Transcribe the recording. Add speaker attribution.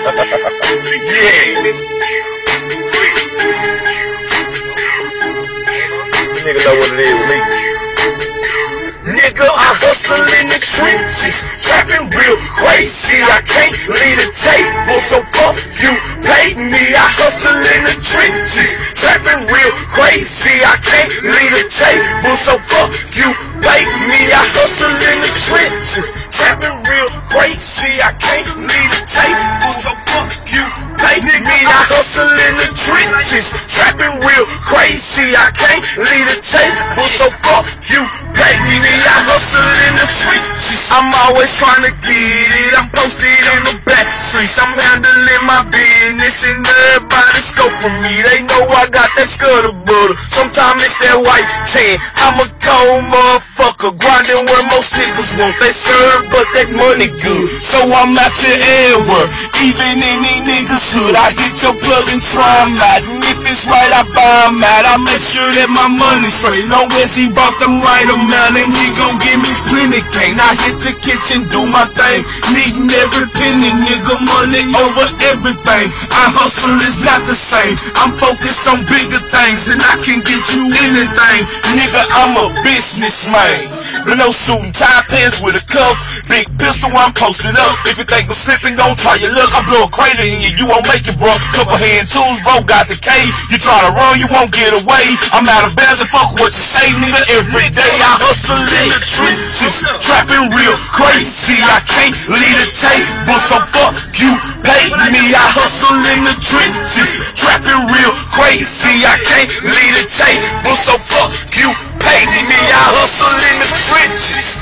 Speaker 1: Nigga know what it is with me. Nigga, I hustle in the trenches, trapping real crazy. I can't leave the table, so fuck you, pay me. I hustle in the trenches, trapping real crazy. I can't leave the table, so fuck you, pay me. I hustle in the trenches, trapping real crazy. I can't leave the table, so fuck you, pay me. I hustle in the trenches, trapping real crazy. I can't leave the table, so fuck you, pay me. I hustle in the trenches, I'm always trying to get it. I'm posted in the back streets, I'm handling my business, and everybody scope for me. They know I got that scuttle butter. Sometimes it's that white tan. I'm a cold motherfucker, grinding where most niggas want. They serve, but that money good, so I'm out your everywhere. Even in these niggas hood, I hit your plug and try 'em out. And if it's right, I buy 'em out. I make sure that my money's straight, long as he bought the right amount, and he gon' give me plenty cane. I hit the kitchen, do my thing, needing every penny, nigga, money over everything. I hustle is not the same, I'm focused on bigger things, and I can get you anything. Nigga, I'm a businessman, but no suit and tie, pants with a cuff, big pistol, I'm posted up. If you think I'm slipping, gon' try your luck. I blow a crater in you, you won't make it, bro. Couple hand tools, bro, got the K. You try to run, you won't get away. I'm out of bounds and fuck what you say, nigga. Every day I hustle in the trenches, trapping real crazy. I can't leave the table, so fuck you, pay me. I hustle in the trenches, trapping real crazy. I can't leave the table, so fuck you, pay me. I hustle in the trenches.